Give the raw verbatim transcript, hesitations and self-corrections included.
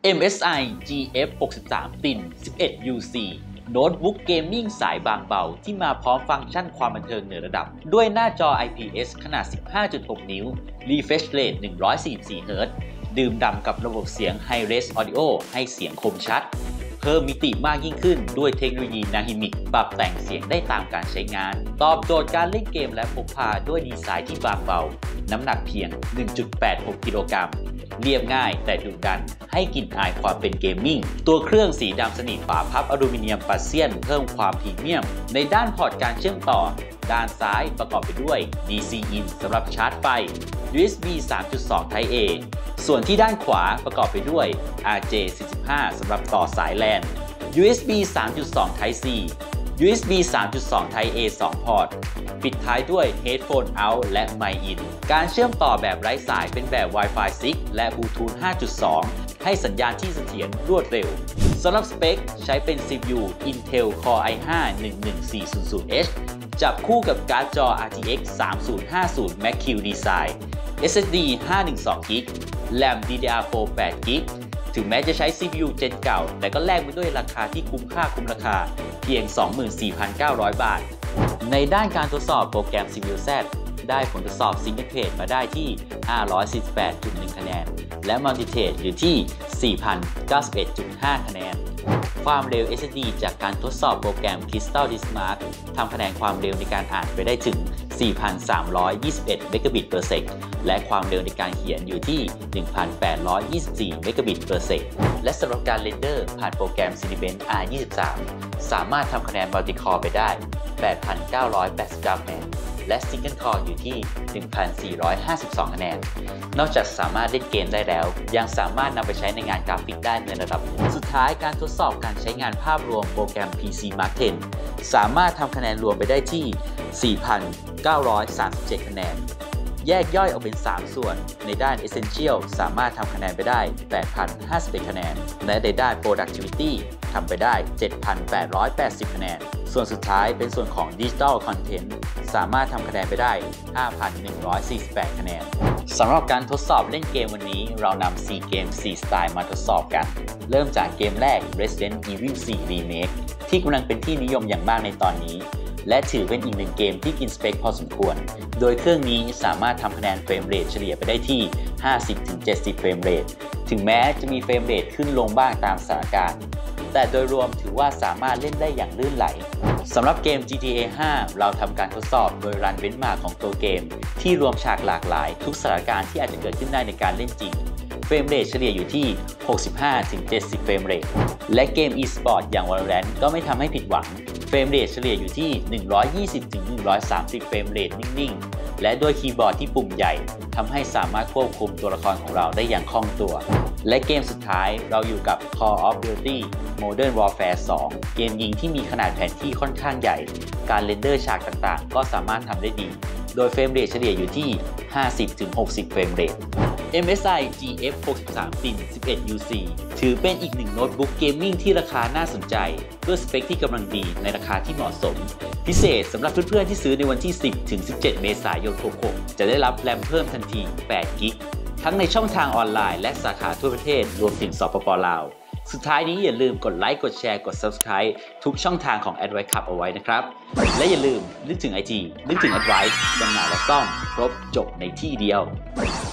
เอ็ม เอส ไอ จี เอฟ หกสิบสาม ติน สิบเอ็ด ยู ซี โน้ตบุ๊กเกมมิ่งสายบางเบาที่มาพร้อมฟังก์ชันความบันเทิงเหนือระดับด้วยหน้าจอ ไอ พี เอส ขนาด สิบห้าจุดหก นิ้ว Refresh Rate หนึ่งร้อยสี่สิบสี่ เฮิร์ตซ์ ดื่มด่ำกับระบบเสียง Hi-Res Audio ให้เสียงคมชัดเพิ่มมิติมากยิ่งขึ้นด้วยเทคโนโลยี Dynamic ปรับแต่งเสียงได้ตามการใช้งานตอบโจทย์การเล่นเกมและพกพาด้วยดีไซน์ที่บางเบาน้ำหนักเพียง หนึ่งจุดแปดหก กิโลกรัมเรียบง่ายแต่ดุดันให้กลิ่นอายความเป็นเกมมิ่งตัวเครื่องสีดำสนิทฝาพับอลูมิเนียมปัสเซียนเพิ่มความพรีเมียมในด้านพอร์ตการเชื่อมต่อด้านซ้ายประกอบไปด้วย ดี ซี In สำหรับชาร์จไฟ ยู เอส บี สามจุดสอง Type A ส่วนที่ด้านขวาประกอบไปด้วย อาร์ เจ สี่สิบห้า สำหรับต่อสายแลน ยู เอส บี สามจุดสอง Type C ยู เอส บี สามจุดสอง Type A สอง พอร์ตปิดท้ายด้วย Headphone Out และ Mic In การเชื่อมต่อแบบไร้สายเป็นแบบ Wi-Fi ซิก และ Bluetooth ห้าจุดสอง ให้สัญญาณที่เสถียรรวดเร็วสำหรับสเปคใช้เป็น ซี พี ยู Intel Core ไอ ไฟว์ หนึ่งหนึ่งสี่ศูนย์ศูนย์ เอช จับคู่กับการ์ดจอ อาร์ ที เอ็กซ์ สามศูนย์ห้าศูนย์ Max-Q Design เอส เอส ดี ห้าร้อยสิบสอง กิกะไบต์ แรม ดี ดี อาร์ โฟร์ แปด กิกะไบต์ ถึงแม้จะใช้ ซี พี ยู เจนเก่าแต่ก็แลกไปด้วยราคาที่คุ้มค่าคุ้มราคาเพียง สองหมื่นสี่พันเก้าร้อย บาทในด้านการทดสอบโปรแกรม ซี พี ยู แซด ได้ผลทดสอบ Single Thread มาได้ที่ ห้าร้อยสี่สิบแปดจุดหนึ่ง คะแนนและ Multi-Thread อยู่ที่ สี่พันเก้าสิบเอ็ดจุดห้า คะแนนความเร็ว เอส เอส ดี จากการทดสอบโปรแกรม Crystal Dismark ทำคะแนนความเร็วในการอ่านไปได้ถึง สี่พันสามร้อยยี่สิบเอ็ด เมกะบิต per sec และความเร็วในการเขียนอยู่ที่ หนึ่งพันแปดร้อยยี่สิบสี่ เมกะบิต per sec และสำหรับการเรนเดอร์ผ่านโปรแกรม Cinebench อาร์ ยี่สิบสาม สามารถทำคะแนน Multi-Core ไปได้ แปดพันเก้าร้อยแปดสิบเก้า คะแนนและ Single Core อยู่ที่ หนึ่งพันสี่ร้อยห้าสิบสอง คะแนนนอกจากสามารถเล่นเกมได้แล้วยังสามารถนำไปใช้ในงานกราฟิกได้ในระดับสุดท้ายการทดสอบการใช้งานภาพรวมโปรแกรม พี ซี มาร์ค เท็น สามารถทำคะแนนรวมไปได้ที่ สี่พันเก้าร้อยสามสิบเจ็ด คะแนนแยกย่อยออกเป็น สาม ส่วนในด้าน Essential สามารถทำคะแนนไปได้ แปดพันห้าสิบเอ็ด คะแนนและในด้าน Productivity ทำไปได้ เจ็ดพันแปดร้อยแปดสิบ คะแนนส่วนสุดท้ายเป็นส่วนของ Digital Content สามารถทำคะแนนไปได้ ห้าพันหนึ่งร้อยสี่สิบแปด คะแนนสำหรับการทดสอบเล่นเกมวันนี้เรานำ สี่ เกม สี่ สไตล์มาทดสอบกันเริ่มจากเกมแรก Resident Evil โฟร์ Remake ที่กำลังเป็นที่นิยมอย่างมากในตอนนี้และถือเป็นอีกหนึ่งเกมที่กินสเปคพอสมควรโดยเครื่องนี้สามารถทำคะแนนเฟรมเรทเฉลี่ยไปได้ที่ ห้าสิบถึงเจ็ดสิบ เฟรมเรทถึงแม้จะมีเฟรมเรทขึ้นลงบ้างตามสถานการณ์แต่โดยรวมถือว่าสามารถเล่นได้อย่างลื่นไหลสำหรับเกม จี ที เอ ไฟว์ เราทำการทดสอบโดยรันเบนช์มาร์กของตัวเกมที่รวมฉากหลากหลายทุกสถานการณ์ที่อาจจะเกิดขึ้นได้ในการเล่นจริงเฟรมเรทเฉลี่ยอยู่ที่ หกสิบห้าถึงเจ็ดสิบ เฟรมเรทและเกม e-sport อย่าง Valorant ก็ไม่ทำให้ผิดหวังเฟรมเรทเฉลี่ยอยู่ที่ หนึ่งร้อยยี่สิบถึงหนึ่งร้อยสามสิบ เฟรมเรทนิ่งๆและด้วยคีย์บอร์ดที่ปุ่มใหญ่ทำให้สามารถควบคุมตัวละครของเราได้อย่างคล่องตัวและเกมสุดท้ายเราอยู่กับ Call of Duty Modern Warfare สอง เกมยิงที่มีขนาดแผนที่ค่อนข้างใหญ่การเรนเดอร์ฉากต่างๆก็สามารถทำได้ดีโดยเฟรมเรทเฉลี่ยอยู่ที่ ห้าสิบถึงหกสิบ เฟรมเรท เอ็ม เอส ไอ จี เอฟ หกสิบสาม ติน สิบเอ็ด ยู ซี ถือเป็นอีกหนึ่งโน้ตบุ๊กเกมมิ่งที่ราคาน่าสนใจด้วยสเปคที่กำลังดีในราคาที่เหมาะสมพิเศษสำหรับเพื่อนๆที่ซื้อในวันที่ สิบถึงสิบเจ็ด เมษายน หกหกจะได้รับแรมเพิ่มทันที แปด กิกะไบต์ ทั้งในช่องทางออนไลน์และสาขาทั่วประเทศรวมถึงสปป.ลาวสุดท้ายนี้อย่าลืมกดไลค์กดแชร์กด Subscribe ทุกช่องทางของ Advice Club เอาไว้นะครับและอย่าลืมนึกถึง ไอ ที นึกถึง Advice จำหน่ายและซ่อมครบจบในที่เดียว